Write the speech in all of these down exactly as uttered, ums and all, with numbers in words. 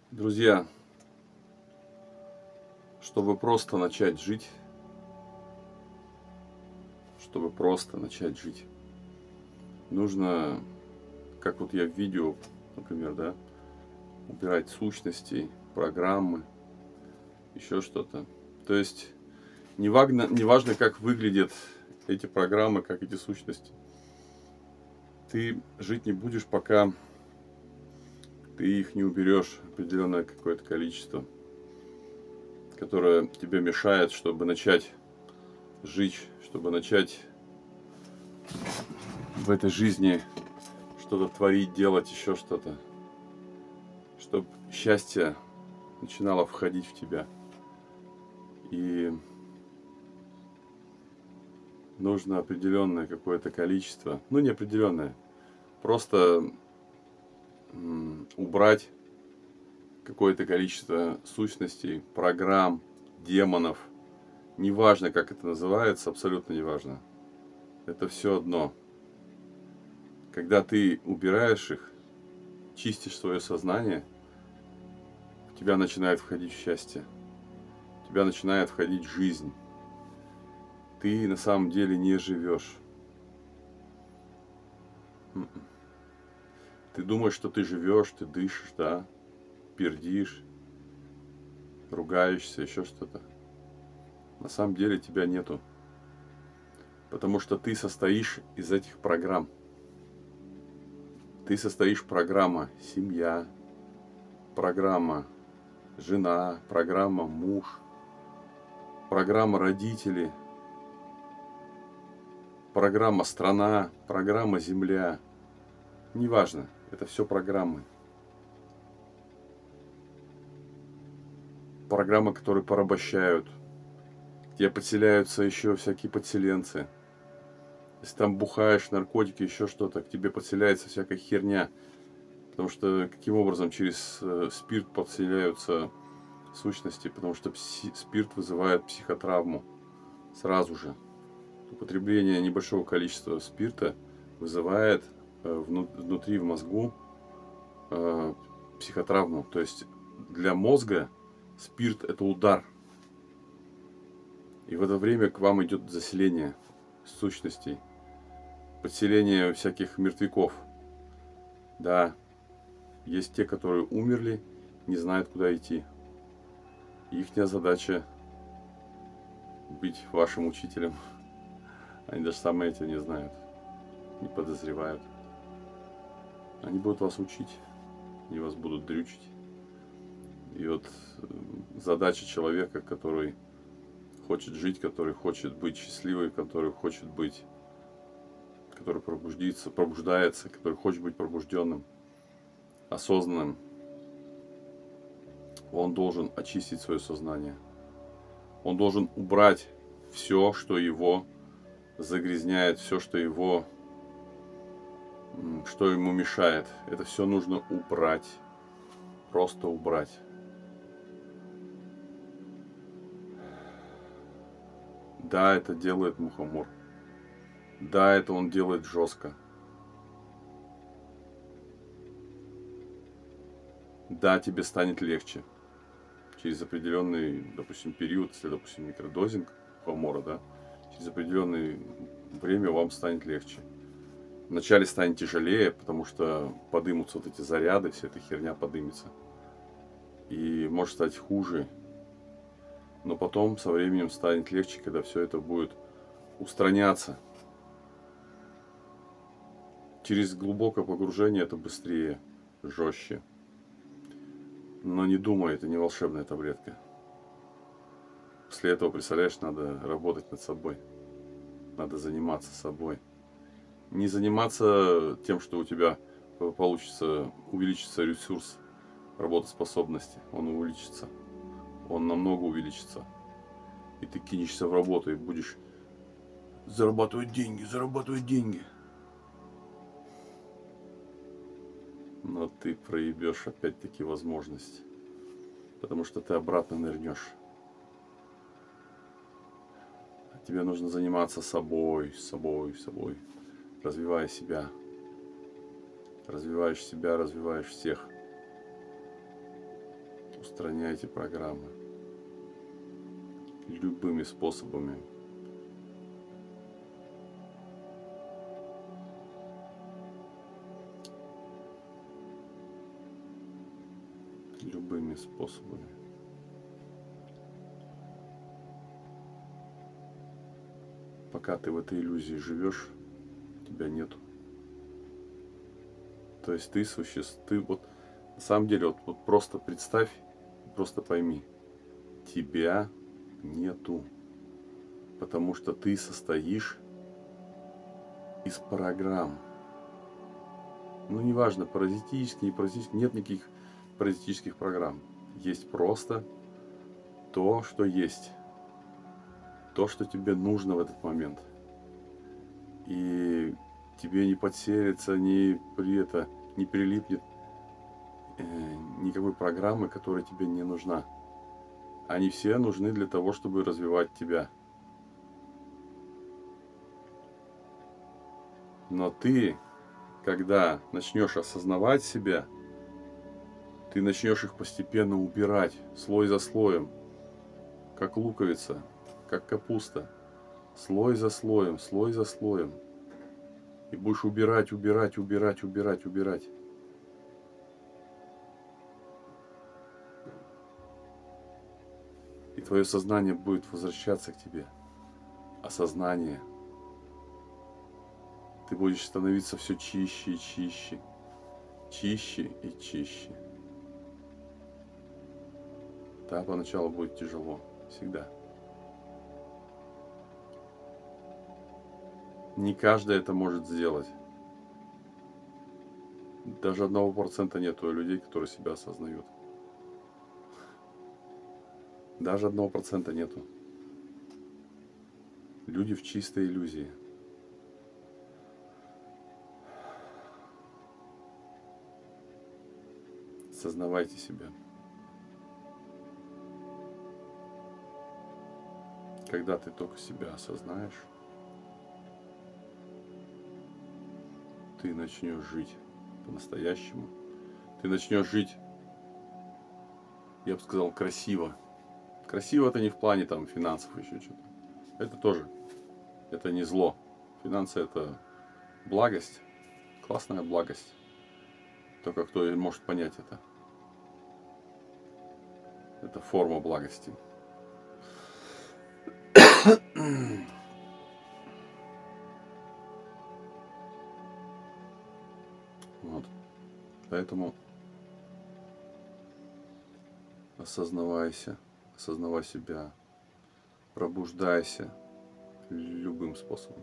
Друзья, чтобы просто начать жить, чтобы просто начать жить, нужно, как вот я в видео, например, да, убирать сущности, программы, еще что-то. То есть не важно, не важно, как выглядят эти программы, как эти сущности. Ты жить не будешь, пока ты их не уберешь, определенное какое-то количество, которое тебе мешает, чтобы начать жить, чтобы начать в этой жизни что-то творить, делать, еще что-то. Чтобы счастье начинало входить в тебя. И нужно определенное какое-то количество, ну не определенное, просто м, убрать какое-то количество сущностей, программ, демонов. Неважно, как это называется, абсолютно неважно. Это все одно. Когда ты убираешь их, чистишь свое сознание, в тебя начинает входить счастье, в тебя начинает входить жизнь. Ты на самом деле не живешь. Ты думаешь, что ты живешь, ты дышишь, да, пердишь, ругаешься, еще что-то. На самом деле тебя нету. Потому что ты состоишь из этих программ. Ты состоишь программа семья, программа жена, программа муж, программа родители, программа страна, программа земля. Неважно, это все программы. Программы, которые порабощают, где подселяются еще всякие подселенцы. Если там бухаешь, наркотики, еще что-то, к тебе подселяется всякая херня. Потому что каким образом через э, спирт подселяются сущности? Потому что пси- спирт вызывает психотравму сразу же. Употребление небольшого количества спирта вызывает э, вну- внутри в мозгу э, психотравму. То есть для мозга спирт это удар. И в это время к вам идет заселение сущностей, подселение всяких мертвяков. Да, есть те, которые умерли, не знают, куда идти. Ихняя задача быть вашим учителем. Они даже сами этого не знают, не подозревают. Они будут вас учить, они вас будут дрючить. И вот задача человека, который хочет жить, который хочет быть счастливым, который хочет быть, который пробудится, пробуждается, который хочет быть пробужденным, осознанным, он должен очистить свое сознание. Он должен убрать все, что его загрязняет, все, что его, что ему мешает. Это все нужно убрать. Просто убрать. Да, это делает Мухомор. Да, это он делает жестко. Да, тебе станет легче. Через определенный, допустим, период, если, допустим, микродозинг Мухомора, да, через определенное время вам станет легче. Вначале станет тяжелее, потому что подымутся вот эти заряды, вся эта херня подымется. И может стать хуже. Но потом со временем станет легче, когда все это будет устраняться. Через глубокое погружение это быстрее, жестче. Но не думай, это не волшебная таблетка. После этого, представляешь, надо работать над собой. Надо заниматься собой. Не заниматься тем, что у тебя получится, увеличится ресурс работоспособности. Он увеличится. Он намного увеличится. И ты кинешься в работу и будешь зарабатывать деньги, зарабатывать деньги. Но ты проебешь опять-таки возможность. Потому что ты обратно нырнешь. Тебе нужно заниматься собой, собой, собой. Развивая себя. Развиваешь себя, развиваешь всех. Устраняйте программы любыми способами. Любыми способами. Пока ты в этой иллюзии живешь, тебя нету. То есть ты существуешь, ты вот на самом деле вот, вот просто представь, просто пойми, тебя нету, потому что ты состоишь из программ. Ну неважно, паразитические, не паразитические, нет никаких паразитических программ. Есть просто то, что есть, то, что тебе нужно в этот момент. И тебе не подселится, не при это, не прилипнет э, никакой программы, которая тебе не нужна. Они все нужны для того, чтобы развивать тебя. Но ты, когда начнешь осознавать себя, ты начнешь их постепенно убирать, слой за слоем, как луковица, как капуста, слой за слоем, слой за слоем. И будешь убирать, убирать, убирать, убирать, убирать. И твое сознание будет возвращаться к тебе. Осознание. Ты будешь становиться все чище и чище. Чище и чище. Да, поначалу будет тяжело. Всегда. Не каждый это может сделать. Даже одного процента нету людей, которые себя осознают. Даже одного процента нету. Люди в чистой иллюзии. Осознавайте себя. Когда ты только себя осознаешь, ты начнешь жить по-настоящему. Ты начнешь жить, я бы сказал, красиво. Красиво это не в плане там финансов, еще что-то. Это тоже. Это не зло. Финансы это благость. Классная благость. Только кто может понять это. Это форма благости. Вот. Поэтому осознавайся, осознавай себя, пробуждайся любым способом.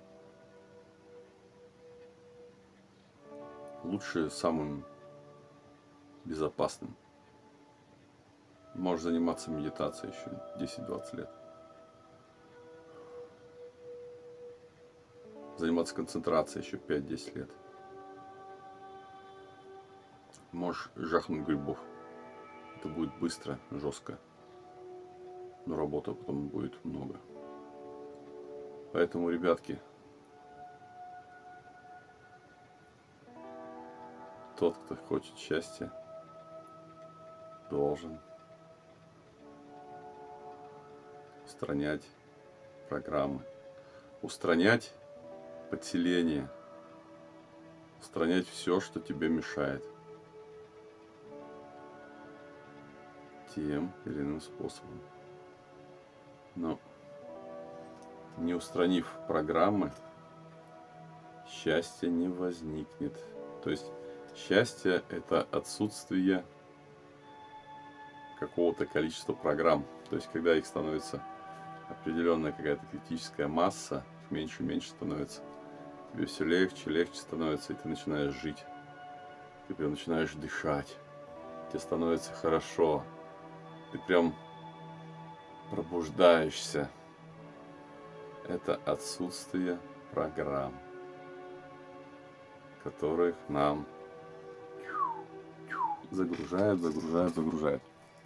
Лучше самым безопасным. Можешь заниматься медитацией еще десять-двадцать лет. Заниматься концентрацией еще пять-десять лет. Можешь жахнуть грибов. Это будет быстро, жестко. Но работы потом будет много. Поэтому, ребятки, тот, кто хочет счастья, должен устранять программы, устранять подселение, устранять все, что тебе мешает. Тем или иным способом. Но не устранив программы, счастья не возникнет. То есть счастье — это отсутствие какого-то количества программ. То есть когда их становится определенная какая-то критическая масса, меньше и меньше становится, тебе все легче, легче становится, и ты начинаешь жить. Ты прям начинаешь дышать. Тебе становится хорошо. Ты прям пробуждаешься. Это отсутствие программ, которых нам загружают, загружают, загружают.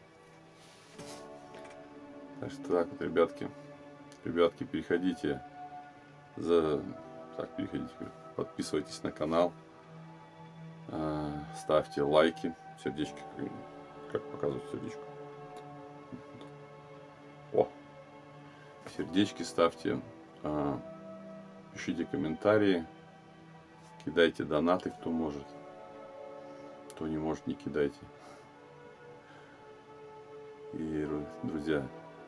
Так что так вот, ребятки, ребятки, переходите за, так, переходите, подписывайтесь на канал, ставьте лайки, сердечки, как показывать сердечко. О, сердечки ставьте, пишите комментарии, кидайте донаты, кто может, кто не может, не кидайте. И, друзья,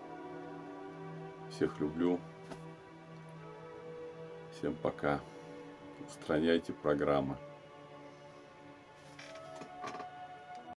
всех люблю. Всем пока. Устраняйте программы.